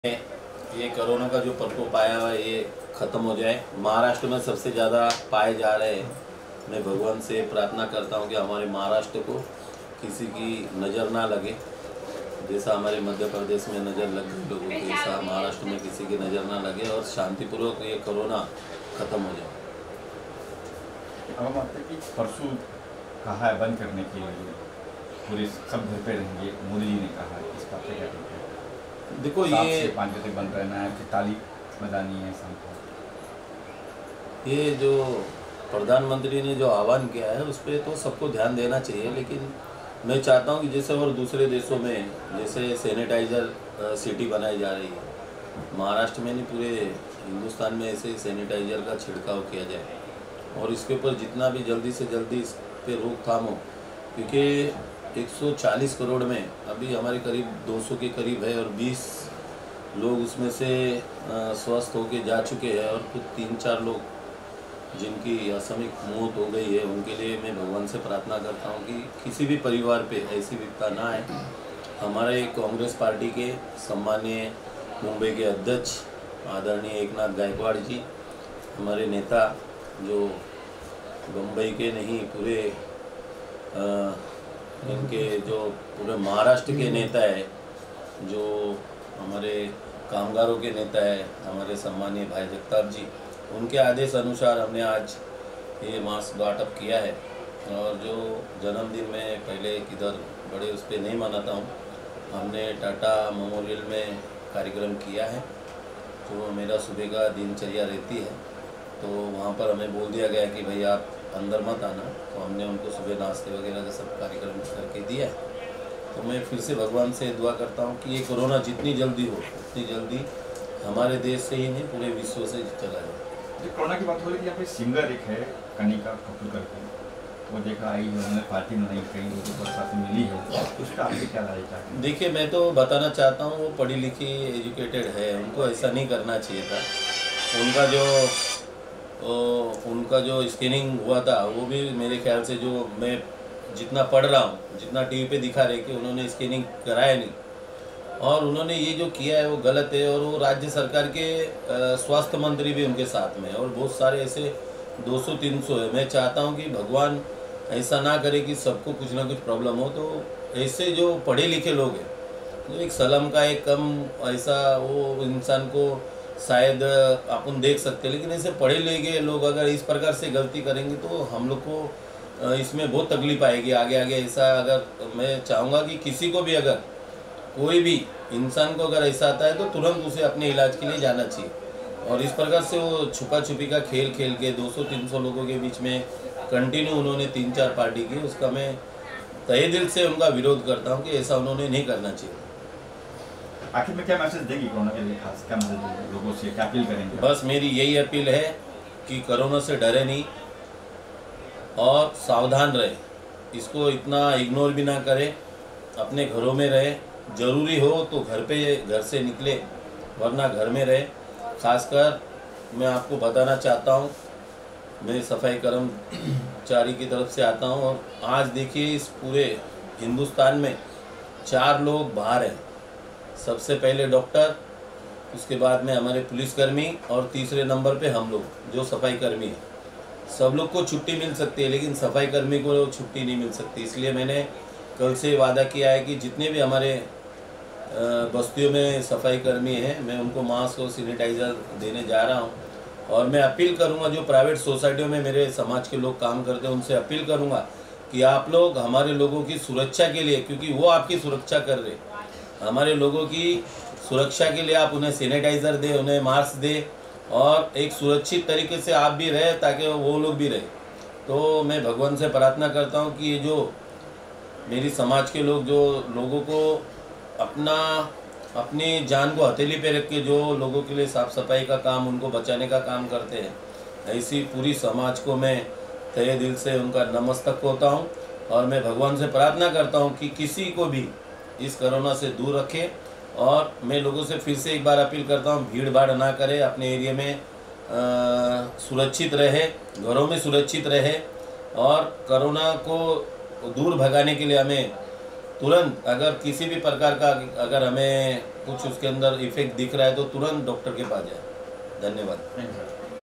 ये कोरोना का जो प्रकोप आया हुआ है ये ख़त्म हो जाए। महाराष्ट्र में सबसे ज़्यादा पाए जा रहे हैं। मैं भगवान से प्रार्थना करता हूँ कि हमारे महाराष्ट्र को किसी की नज़र ना लगे, जैसा हमारे मध्य प्रदेश में नज़र लग गई लोगों की, ऐसा महाराष्ट्र में किसी की नज़र ना लगे और शांतिपूर्वक ये कोरोना ख़त्म हो जाए। अब हम आपने कि परसों कहा है बंद करने के लिए, पूरे सब घर पे रहेंगे, मोदी जी ने कहा है, इस बात पे क्या कहते हैं? देखो, 7 ये से 5 बजे बंद रहना है, कि ताली बजानी है शाम को। ये जो प्रधानमंत्री ने जो आह्वान किया है उस पर तो सबको ध्यान देना चाहिए, लेकिन मैं चाहता हूँ कि जैसे और दूसरे देशों में जैसे सैनिटाइज़र सिटी बनाई जा रही है, महाराष्ट्र में नहीं पूरे हिंदुस्तान में ऐसे सैनिटाइज़र का छिड़काव किया जाए और इसके ऊपर जितना भी जल्दी से जल्दी इस पर रोकथाम हो, क्योंकि 140 करोड़ में अभी हमारे करीब 200 के करीब है और 20 लोग उसमें से स्वस्थ होके जा चुके हैं और कुछ 3-4 लोग जिनकी असामयिक मौत हो गई है, उनके लिए मैं भगवान से प्रार्थना करता हूं कि किसी भी परिवार पे ऐसी विपदा ना आए। हमारे कांग्रेस पार्टी के सम्मानीय मुंबई के अध्यक्ष आदरणीय एकनाथ गायकवाड़ जी, हमारे नेता जो मुंबई के नहीं पूरे इनके जो पूरे महाराष्ट्र के नेता है, जो हमारे कामगारों के नेता है, हमारे सम्मानीय भाई जगताप जी, उनके आदेश अनुसार हमने आज ये मास्क बाँटअप किया है। और जो जन्मदिन में पहले किधर बड़े उस पर नहीं मनाता हूँ, हमने टाटा मेमोरियल में कार्यक्रम किया है। तो मेरा सुबह का दिनचर्या रहती है, तो वहाँ पर हमें बोल दिया गया कि भाई आप अंदर मत आना, तो हमने उनको सुबह नाश्ते वगैरह का सब कार्यक्रम करके दिया है। तो मैं फिर से भगवान से दुआ करता हूँ कि ये कोरोना जितनी जल्दी हो उतनी जल्दी हमारे देश से ही नहीं पूरे विश्व से चला जाए। कोरोना की बात हो रही थी, यहाँ पे सिंगर एक है कनिका कपूर करके, वो देखा आई है, उन्होंने पार्टी बनाई, कई लोगों को साथ मिली है, उसका आपसे क्या राय चाहते हैं? देखिए, मैं तो बताना चाहता हूँ वो पढ़ी लिखी एजुकेटेड है, उनको ऐसा नहीं करना चाहिए था। उनका जो स्कैनिंग हुआ था वो भी मेरे ख्याल से, जो मैं जितना पढ़ रहा हूँ, जितना टीवी पे दिखा रहे कि उन्होंने स्कैनिंग कराया नहीं और उन्होंने ये जो किया है वो गलत है। और वो राज्य सरकार के स्वास्थ्य मंत्री भी उनके साथ में और बहुत सारे ऐसे 200-300 है। मैं चाहता हूँ कि भगवान ऐसा ना करे कि सबको कुछ ना कुछ प्रॉब्लम हो। तो ऐसे जो पढ़े लिखे लोग हैं, तो एक सलाम का एक कम ऐसा वो इंसान को शायद अपन देख सकते हैं, लेकिन ऐसे पढ़े लिखे लोग अगर इस प्रकार से गलती करेंगे तो हम लोग को इसमें बहुत तकलीफ आएगी आगे ऐसा। अगर मैं चाहूँगा कि किसी को भी, अगर कोई भी इंसान को अगर ऐसा आता है तो तुरंत उसे अपने इलाज के लिए जाना चाहिए। और इस प्रकार से वो छुपा छुपी का खेल खेल के 200-300 लोगों के बीच में कंटिन्यू उन्होंने 3-4 पार्टी की, उसका मैं तहे दिल से उनका विरोध करता हूँ कि ऐसा उन्होंने नहीं करना चाहिए। आखिर में क्या मैसेज देगी कोरोना के लिए, खास क्या मैसेज देंगे लोगों से, क्या अपील करेंगे? बस मेरी यही अपील है कि कोरोना से डरे नहीं और सावधान रहे, इसको इतना इग्नोर भी ना करें, अपने घरों में रहे, ज़रूरी हो तो घर से निकले, वरना घर में रहे। खासकर मैं आपको बताना चाहता हूँ, मैं सफाई कर्मचारी की तरफ से आता हूँ और आज देखिए इस पूरे हिंदुस्तान में 4 लोग बाहर हैं। सबसे पहले डॉक्टर, उसके बाद में हमारे पुलिसकर्मी और तीसरे नंबर पे हम लोग जो सफाई कर्मी हैं। सब लोग को छुट्टी मिल सकती है लेकिन सफाई कर्मी को छुट्टी नहीं मिल सकती। इसलिए मैंने कल से वादा किया है कि जितने भी हमारे बस्तियों में सफाई कर्मी हैं, मैं उनको मास्क और सैनिटाइज़र देने जा रहा हूं। और मैं अपील करूंगा, जो प्राइवेट सोसाइटियों में मेरे समाज के लोग काम करते हैं उनसे अपील करूंगा कि आप लोग हमारे लोगों की सुरक्षा के लिए, क्योंकि वो आपकी सुरक्षा कर रहे, हमारे लोगों की सुरक्षा के लिए आप उन्हें सैनिटाइज़र दें, उन्हें मास्क दें और एक सुरक्षित तरीके से आप भी रहे ताकि वो लोग भी रहे। तो मैं भगवान से प्रार्थना करता हूँ कि ये जो मेरी समाज के लोग, जो लोगों को अपनी जान को हथेली पे रख के जो लोगों के लिए साफ़ सफाई का काम, उनको बचाने का काम करते हैं, ऐसी पूरी समाज को मैं तहे दिल से उनका नमस्तक होता हूँ। और मैं भगवान से प्रार्थना करता हूँ कि किसी को भी इस कोरोना से दूर रखे। और मैं लोगों से फिर से एक बार अपील करता हूँ, भीड़ भाड़ ना करे, अपने एरिया में सुरक्षित रहे, घरों में सुरक्षित रहे और कोरोना को दूर भगाने के लिए हमें तुरंत अगर किसी भी प्रकार का अगर हमें कुछ उसके अंदर इफेक्ट दिख रहा है तो तुरंत डॉक्टर के पास जाए। धन्यवाद। Thank you sir.